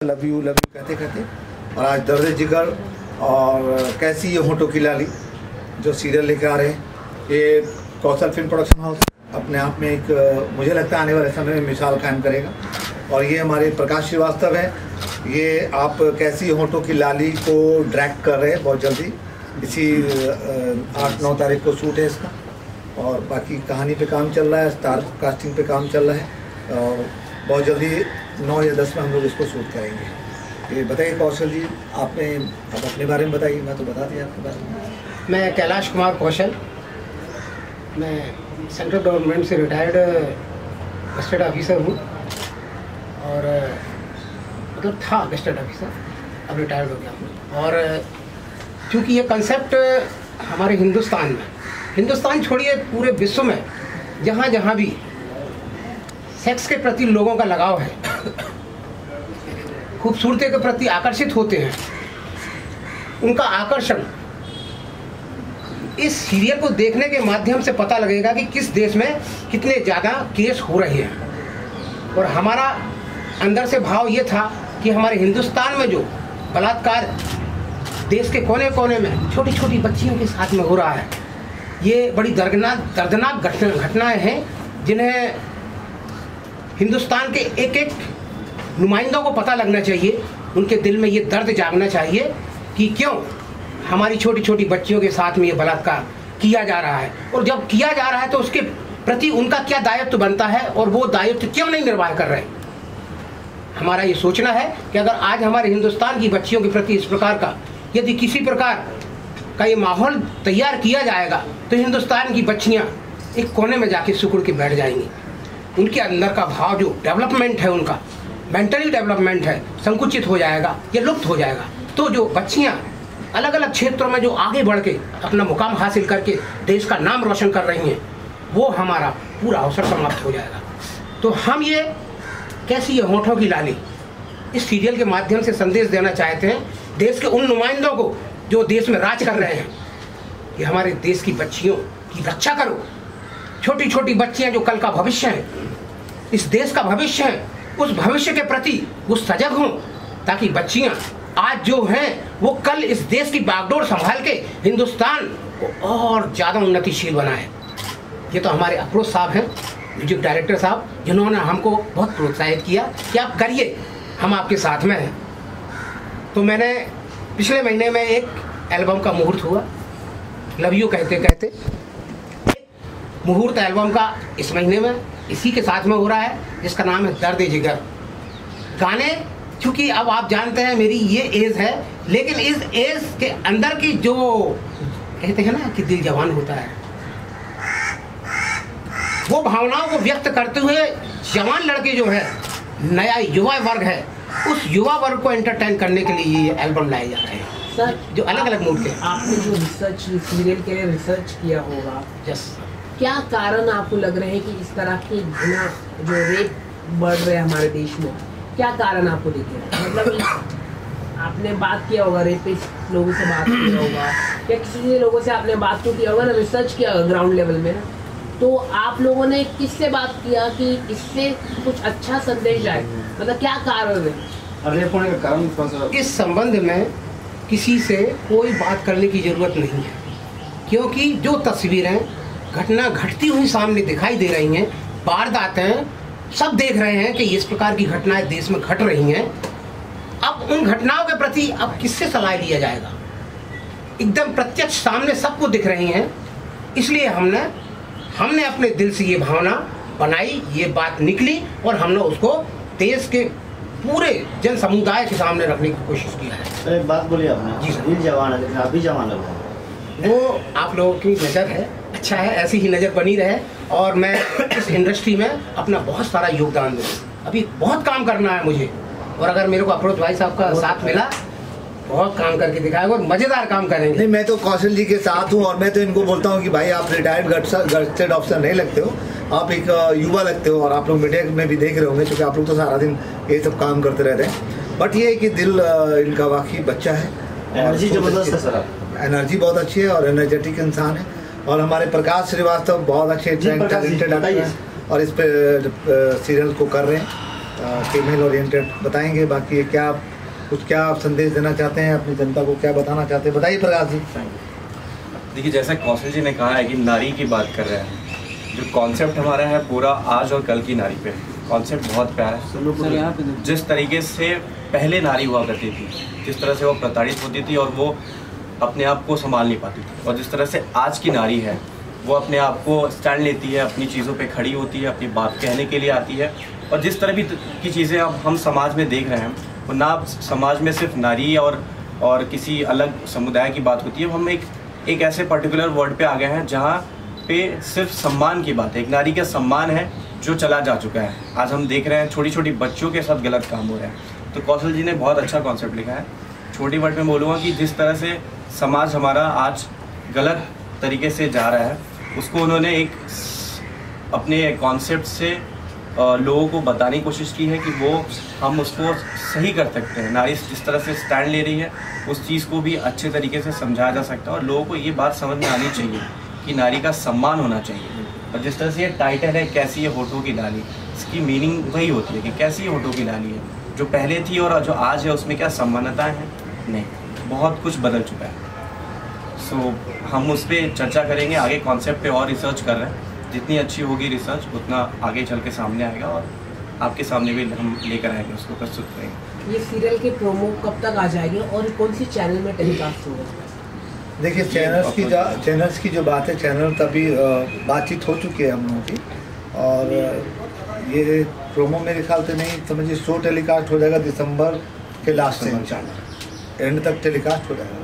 Love you कहते कहते, और आज दर्द जिगर और कैसी ये होंठों की लाली जो सीरियल लेकर आ रहे हैं, ये कौशल फिल्म प्रोडक्शन हाउस अपने आप में एक मुझे लगता है आने वाले समय में मिसाल कायम करेगा। और ये हमारे प्रकाश श्रीवास्तव है, ये आप कैसी होंठों की लाली को डायरेक्ट कर रहे हैं बहुत जल्दी, इसी 8-9 तारीख को शूट है इसका, और बाकी कहानी पे काम चल रहा है, स्टार कास्टिंग पे काम चल रहा है, और बहुत जल्दी 9 या 10 में हम लोग इसको शूट करेंगे। ये बताइए कौशल जी, आपने अब अपने बारे में बताइए, मैं तो बता दिया आपके बारे में। मैं कैलाश कुमार कौशल, मैं सेंट्रल गवर्नमेंट से रिटायर्ड गस्टेड ऑफिसर हूँ, और मतलब था गस्टेड ऑफिसर, अब रिटायर्ड हो गया हूँ। और क्योंकि ये कंसेप्ट हमारे हिंदुस्तान छोड़िए पूरे विश्व में जहाँ जहाँ भी सेक्स के प्रति लोगों का लगाव है, खूबसूरती के प्रति आकर्षित होते हैं, उनका आकर्षण इस सीरियल को देखने के माध्यम से पता लगेगा कि किस देश में कितने ज़्यादा केस हो रहे हैं। और हमारा अंदर से भाव ये था कि हमारे हिंदुस्तान में जो बलात्कार देश के कोने कोने में छोटी छोटी बच्चियों के साथ में हो रहा है, ये बड़ी दर्दनाक घटनाएं हैं, जिन्हें हिंदुस्तान के एक एक नुमाइंदों को पता लगना चाहिए, उनके दिल में ये दर्द जागना चाहिए कि क्यों हमारी छोटी छोटी बच्चियों के साथ में ये बलात्कार किया जा रहा है, और जब किया जा रहा है तो उसके प्रति उनका क्या दायित्व बनता है, और वो दायित्व क्यों नहीं निर्वाह कर रहे। हमारा ये सोचना है कि अगर आज हमारे हिंदुस्तान की बच्चियों के प्रति इस प्रकार का यदि किसी प्रकार का ये माहौल तैयार किया जाएगा तो हिंदुस्तान की बच्चियां एक कोने में जाके सिकुड़ के बैठ जाएंगी। उनके अंदर का भाव जो डेवलपमेंट है, उनका मेंटली डेवलपमेंट है, संकुचित हो जाएगा, ये लुप्त हो जाएगा। तो जो बच्चियां अलग अलग क्षेत्रों में जो आगे बढ़ के अपना मुकाम हासिल करके देश का नाम रोशन कर रही हैं, वो हमारा पूरा अवसर समाप्त हो जाएगा। तो हम ये कैसी ये होंठों की लाली इस सीरियल के माध्यम से संदेश देना चाहते हैं देश के उन नुमाइंदों को जो देश में राज कर रहे हैं कि हमारे देश की बच्चियों की रक्षा करो। छोटी छोटी बच्चियां जो कल का भविष्य है, इस देश का भविष्य है, उस भविष्य के प्रति वो सजग हों, ताकि बच्चियां आज जो हैं वो कल इस देश की बागडोर संभाल के हिंदुस्तान को और ज़्यादा उन्नतिशील बनाए। ये तो हमारे अफरोज साहब हैं, म्यूजिक डायरेक्टर साहब, जिन्होंने हमको बहुत प्रोत्साहित किया कि आप करिए, हम आपके साथ में हैं। तो मैंने पिछले महीने में एक एल्बम का मुहूर्त हुआ, लव यू कहते कहते, मुहूर्त एल्बम का इस महीने में इसी के साथ में हो रहा है, जिसका नाम है दर्द जिगर। गाने चूँकि अब आप जानते हैं मेरी ये एज है, लेकिन इस एज के अंदर की जो कहते हैं ना कि दिल जवान होता है, वो भावनाओं को व्यक्त करते हुए जवान लड़के जो है, नया युवा वर्ग है, उस युवा वर्ग को एंटरटेन करने के लिए ये एल्बम लाए जा रहे हैं सर, जो अलग अलग मूड के। आपने जो रिसर्च सीरियल के लिए रिसर्च किया होगा, यस, क्या कारण आपको लग रहे हैं कि इस तरह की घटना जो रेप बढ़ रहे हैं हमारे देश में, क्या कारण आपको दिख रहा है? मतलब आपने बात किया होगा, रेपिस्ट लोगों से बात किया होगा, या किसी लोगों से आपने बात तो किया होगा ना, रिसर्च किया होगा ग्राउंड लेवल में ना, तो आप लोगों ने किससे बात किया कि इससे कुछ अच्छा संदेश आए? मतलब क्या कारण है? रेप होने का कारण इस संबंध में किसी से कोई बात करने की जरूरत नहीं है, क्योंकि जो तस्वीरें घटना घटती हुई सामने दिखाई दे रही हैं, वारदातें सब देख रहे हैं कि इस प्रकार की घटनाएं देश में घट रही हैं। अब उन घटनाओं के प्रति अब किससे सलाह लिया जाएगा? एकदम प्रत्यक्ष सामने सबको दिख रही हैं, इसलिए हमने अपने दिल से ये भावना बनाई, ये बात निकली, और हमने उसको देश के पूरे जन समुदाय के सामने रखने की कोशिश की है। एक बात बोली आपने, जी दिल जवान है, लेकिन आप भी जवान लग रहे हैं। वो आप लोगों की नज़र है, अच्छा है, ऐसी ही नज़र बनी रहे, और मैं इस इंडस्ट्री में अपना बहुत सारा योगदान दूँ। अभी बहुत काम करना है मुझे, और अगर मेरे को अफरोज भाई साहब का साथ मिला, बहुत काम करके दिखाएगा और मज़ेदार काम करेंगे। नहीं, मैं तो कौशल जी के साथ हूँ, और मैं तो इनको बोलता हूँ कि भाई आप रिटायर्ड गस्टेड ऑफिसर नहीं लगते हो, आप एक युवा लगते हो, और आप लोग मीडिया में भी देख रहे होंगे, क्योंकि आप लोग तो सारा दिन ये सब काम करते रहते हैं। बट ये है कि दिल इनका वाकई बच्चा है, एनर्जी जबरदस्त है सर, एनर्जी बहुत अच्छी है और एनर्जेटिक इंसान है। और हमारे प्रकाश श्रीवास्तव बहुत अच्छे टैलेंटेड एक्टर हैं, और इस पे सीरियल को कर रहे हैं, फीमेल ओरिएंटेड बताएंगे। बाकी क्या आप संदेश देना चाहते हैं अपनी जनता को, क्या बताना चाहते हैं, बताइए प्रकाश जी। देखिए, जैसा कौशल जी ने कहा है कि नारी की बात कर रहे हैं, जो कॉन्सेप्ट हमारा है पूरा आज और कल की नारी पे, कॉन्सेप्ट बहुत प्यारा है। जिस तरीके से पहले नारी हुआ करती थी, जिस तरह से वो प्रताड़ित होती थी और वो अपने आप को संभाल नहीं पाती थी, और जिस तरह से आज की नारी है वो अपने आप को स्टैंड लेती है, अपनी चीज़ों पे खड़ी होती है, अपनी बात कहने के लिए आती है। और जिस तरह भी की चीज़ें अब हम समाज में देख रहे हैं, वो ना समाज में सिर्फ नारी और किसी अलग समुदाय की बात होती है। हम एक ऐसे पर्टिकुलर वर्ड पे आ गए हैं जहाँ पे सिर्फ सम्मान की बात है, एक नारी का सम्मान है जो चला जा चुका है। आज हम देख रहे हैं छोटी छोटी बच्चों के साथ गलत काम हो रहे हैं। तो कौशल जी ने बहुत अच्छा कॉन्सेप्ट लिखा है। छोटी वर्ड में बोलूँगा कि जिस तरह से समाज हमारा आज गलत तरीके से जा रहा है, उसको उन्होंने एक अपने कॉन्सेप्ट से लोगों को बताने की कोशिश की है कि वो हम उसको सही कर सकते हैं। नारी जिस तरह से स्टैंड ले रही है, उस चीज़ को भी अच्छे तरीके से समझाया जा सकता है और लोगों को ये बात समझ में आनी चाहिए कि नारी का सम्मान होना चाहिए। और जिस तरह से ये टाइटल है कैसी ये होठों की लाली, इसकी मीनिंग वही होती है कि कैसी ये होठों की लाली है, जो पहले थी और जो आज है उसमें क्या समानताएं हैं? नहीं, बहुत कुछ बदल चुका है। सो हम उस पर चर्चा करेंगे, आगे कॉन्सेप्ट पे और रिसर्च कर रहे हैं। जितनी अच्छी होगी रिसर्च उतना आगे चल के सामने आएगा और आपके सामने भी हम लेकर आएंगे, उसको प्रस्तुत करेंगे। ये सीरियल के प्रोमो कब तक आ जाएंगे और कौन सी चैनल में टेलीकास्ट होगा? देखिए, चैनल्स की जो बात है, चैनल का भी बातचीत हो चुकी है हम लोगों की, और ये प्रोमो मेरे ख्याल से नहीं समझिए, शो टेलीकास्ट हो जाएगा दिसंबर के लास्ट से, एंड तक टेलीकास्ट हो जाएगा।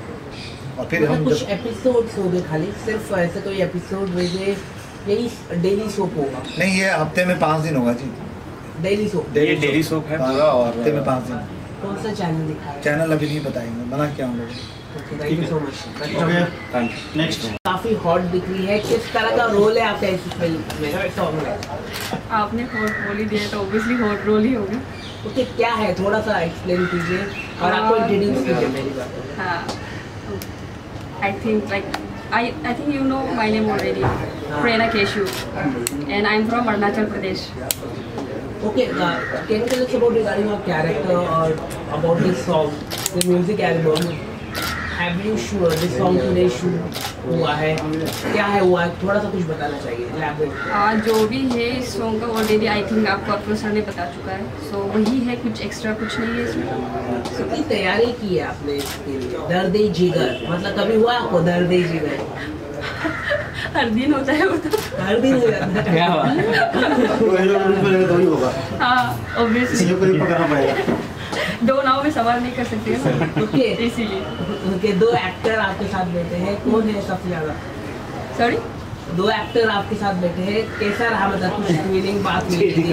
और फिर हम कुछ एपिसोड्स होंगे खाली, सिर्फ ऐसे कोई एपिसोड भेजे, यही डेली सोप होगा? नहीं, ये हफ्ते में 5 दिन होगा जी, डेली सोप। ये डेली सोप है पूरा, और हफ्ते में 5 दिन। कौन सा चैनल दिखा है? चैनल अभी नहीं बताएंगे, मना किया हम लोग। Thank you so much. Next काफी हॉट दिख रही है, किस तरह का रोल है आपका इस फिल्म में, सॉन्ग में? आपने हॉट बोल ही दिया तो ऑब्वियसली हॉट रोल ही होगा। ओके, क्या है थोड़ा सा एक्सप्लेन कीजिए और आपको इंट्रोड्यूस कीजिए मेरी बात। हाँ, I think you know my name already, Prerna Keshu, and I'm from Arunachal Pradesh. Okay, can you tell us about regarding your character or about this song, the music album? Have you sure this song today shoot हुआ है, क्या है हुआ है, थोड़ा सा कुछ बताना चाहिए, elaborate। जो भी है इस सॉन्ग का ऑलरेडी आई थिंक आपको अफरोज सर ने बता चुका है, सो वही है, कुछ एक्स्ट्रा कुछ नहीं है इसमें। कितनी तैयारी की है आपने इसके लिए? दर्द-ए जिगर, मतलब कभी हुआ आपको दर्द-ए जिगर? हर दिन होता है वो तो, हर दिन हो जाता है। क्या होगा? हाँ, ऑब्वियसली पकड़ना पड़ेगा। दो नाव में सवार नहीं कर सकते ना, ओके, इसीलिए। ओके, 2 एक्टर आपके साथ बैठे हैं, कौन है सबसे ज्यादा? सॉरी, 2 एक्टर आपके साथ बैठे हैं, कैसा रहा, मतलब कुछ फीलिंग बात हुई थी?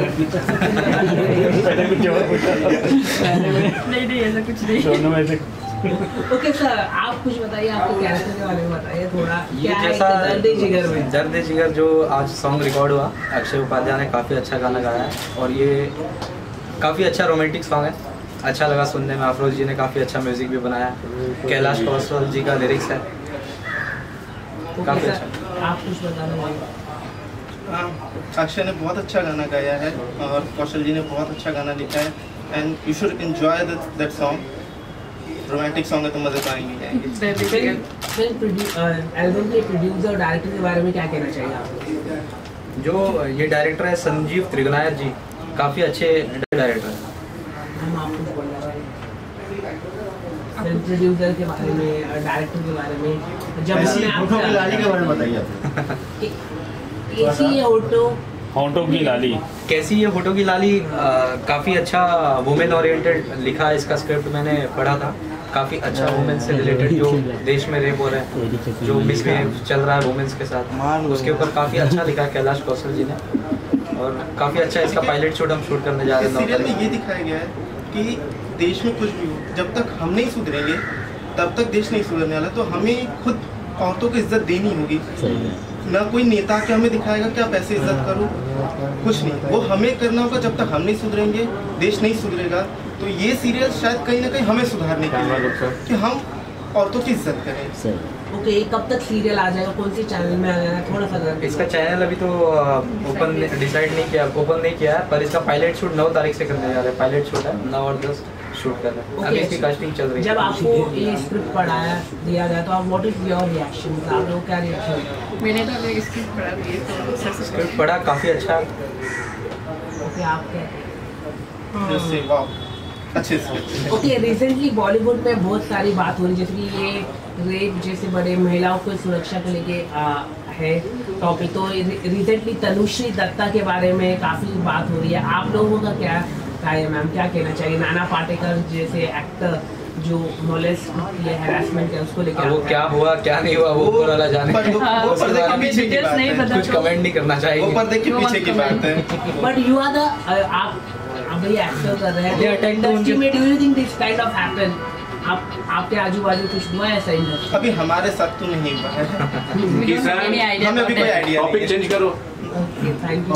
नहीं ऐसा कुछ नहीं। ओके सर, आप कुछ बताइए, आपके कैरेक्टर के बारे में बताइए थोड़ा, ये क्या है जैसा दर्द-ए जिगर में? दर्द-ए जिगर जो आज सॉन्ग रिकॉर्ड हुआ, अक्षय उपाध्याय ने काफ़ी अच्छा गाना गाया है और ये काफ़ी अच्छा रोमांटिक सॉन्ग है, अच्छा लगा सुनने में। अफरोज जी ने काफ़ी अच्छा म्यूज़िक भी बनाया है, कैलाश कौशल जी का लिरिक्स है, काफ़ी अच्छा। आप कुछ बताना चाहिए? अक्षय ने बहुत अच्छा गाना गाया है और कौशल जी ने बहुत अच्छा गाना लिखा है, and you should enjoy that song. Romantic song है तो मजे पाएंगे। एल्बम के प्रोड्यूसर और डायरेक्टर के बारे में क्या कहना चाहिए आप? जो ये डायरेक्टर है संजीव त्रिगुनायत जी, काफ़ी अच्छे डायरेक्टर हैं। हम आपको बोलना है फिल्म प्रोड्यूसर के बारे में, डायरेक्टर के बारे में, जब हमने होठों की लाली के बारे में बताइए आप। कैसी है होठों की लाली, कैसी ये होठों की लाली काफ़ी अच्छा वुमेन ओरिएंटेड लिखा है इसका स्क्रिप्ट, मैंने पढ़ा था। काफ़ी अच्छा वुमेन से रिलेटेड, जो देश में रेप हो रहे हैं, जो मिसबिहेव चल रहा है वुमेन्स के साथ, उसके ऊपर काफ़ी अच्छा लिखा है कैलाश कौशल जी ने, और काफ़ी अच्छा इसका पायलट शूट हम शूट करने जा रहे हैं। सीरियल में ये दिखाया गया है कि देश में कुछ भी हो, जब तक हम नहीं सुधरेंगे तब तक देश नहीं सुधरने वाला। तो हमें खुद औरतों को इज्जत देनी होगी, ना कोई नेता के हमें दिखाएगा कि आप ऐसे इज्जत करो, कुछ नहीं, वो हमें करना होगा। जब तक हम नहीं सुधरेंगे देश नहीं सुधरेगा। तो ये सीरियल शायद कहीं ना कहीं हमें सुधारने के लिए कि हम औरतों की इज्जत करें। ओके, कब तक सीरियल आ जाएगा, कौन सी चैनल में आ जाएगा, थोड़ा सा अगर इसका चैनल अभी तो ओपन डिसाइड नहीं किया, ओपन नहीं किया है, पर इसका पायलट शूट 9 तारीख से करने जा रहे हैं। पायलट शूट है 9 और 10 शूट कर रहे हैं। अभी इसकी कास्टिंग चल रही है। जब आपको ये स्क्रिप्ट पढ़ाया दिया गया तो आप व्हाट इज योर रिएक्शन, आप लोग क्या रिएक्शन? मैंने तो अभी स्क्रिप्ट पढ़ा भी है, तो सर से स्क्रिप्ट पढ़ा, काफ़ी अच्छा। ओके, आप क्या? जैसे वाह, अच्छे से। ओके, रिसेंटली बॉलीवुड में बहुत सारी बात हो रही है, जैसे कि ये रेप जैसे बड़े महिलाओं को सुरक्षा को लेके है टॉपिक। तो रिसेंटली तनुश्री दत्ता के बारे में काफ़ी बात हो रही है, आप लोगों का क्या राय है मैम, क्या कहना चाहिए? नाना पाटेकर जैसे एक्टर जो मोलेस्ट किए, हैरेसमेंट है, उसको लेकर वो क्या हुआ क्या नहीं हुआ वो ऊपर वाला जाने। वो पर्दे के पीछे की बात है, कुछ कमेंट नहीं करना चाहिए, वो पर्दे के पीछे की बात है। बट यू आर द आप भाई एक्टर कर रहे हैं, इंडस्ट्री में do you think this kind of happen? आपके आजू बाजू कुछ हुआ है ऐसा इंडस्ट्री? अभी हमारे साथ तो नहीं हुआ है, हमें अभी कोई आइडिया नहीं। टॉपिक चेंज करो। Okay, thank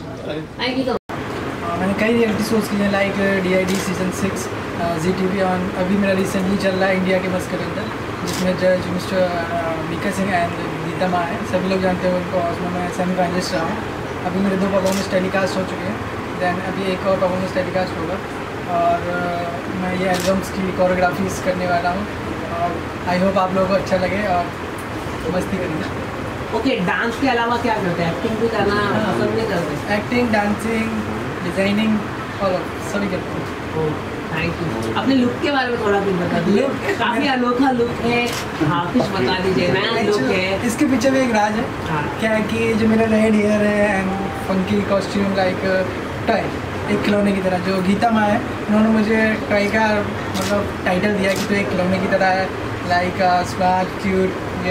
you. मैंने कई रियलिटी शोज़ किए हैं, like DID season 6 ZTV on. अभी मेरा रिसेंटली चल रहा है इंडिया के बस के अंदर, जिसमें जज मिस्टर मीका सिंह एंड गीता माँ है, सभी लोग जानते हैं उनको। उसमें मैं सेमी फाइनलिस्ट रहा हूँ। अभी मेरे 2 परफॉर्मेंस टेलीकास्ट हो चुके हैं, दैन अभी एक और परफॉर्मेंस टेलीकास्ट होगा, और मैं ये एल्बम्स की कोरियोग्राफीज करने वाला हूँ, और आई होप आप लोगों को अच्छा लगे और मस्ती करेंगे। ओके, डांस के अलावा क्या करते हैं? एक्टिंग भी करना पसंद नहीं करते? एक्टिंग, डांसिंग, डिज़ाइनिंग और सभी करते हैं। Thank you. अपने लुक के बारे में थोड़ा कुछ बता दीजिए, काफ़ी अनोखा लुक है। हाँ, कुछ बता दीजिए, नया लुक है। इसके पीछे भी एक राज है। हाँ। क्या है कि जो मेरा रेड हेयर है and funky costume like toy, एक खिलौने की तरह, जो गीता माँ है उन्होंने मुझे टॉय का मतलब टाइटल दिया कि तो एक खिलौने की तरह है, लाइक स्मार्ट क्यूट।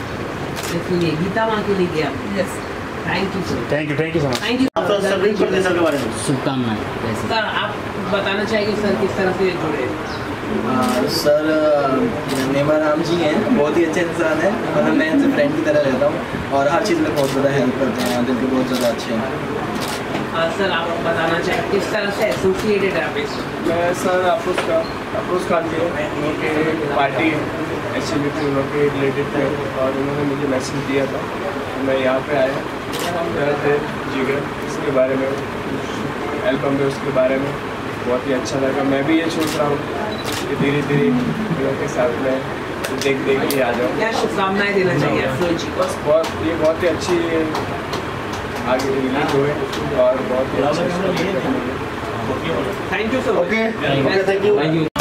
इसलिए गीता माँ के लिए किया। Yes, thank you sir. Thank you so much. Thank you के बारे में शुभकामनाएं। सर, आप बताना चाहिए सर किस तरह से जुड़े? सर नेमा राम जी हैं, बहुत ही अच्छे इंसान हैं, मतलब मैं इनसे फ्रेंड की तरह रहता हूँ और हर चीज़ में बहुत ज़्यादा हेल्प करते हैं, दिल के बहुत ज़्यादा अच्छे हैं। सर, आप बताना चाहिए किस तरह से एसोसिएटेड है आप इस? मैं सर अफरोज खान के पार्टी एक्चुअली उन लोग के रिलेटेड थे, और उन्होंने मुझे मैसेज दिया था, मैं यहाँ पे आया थे जिगर इसके बारे में, एल्बम में उसके बारे में बहुत ही अच्छा लगा। मैं भी ये सोच रहा हूँ कि धीरे धीरे लोगों के साथ में देख के आ जाऊँ। क्या शुभकामनाएं देना चाहिए अफरोज जी? बस बहुत ही अच्छी आगे रिलीज हुए और बहुत ही अच्छा। Thank you sir. Okay, thank you.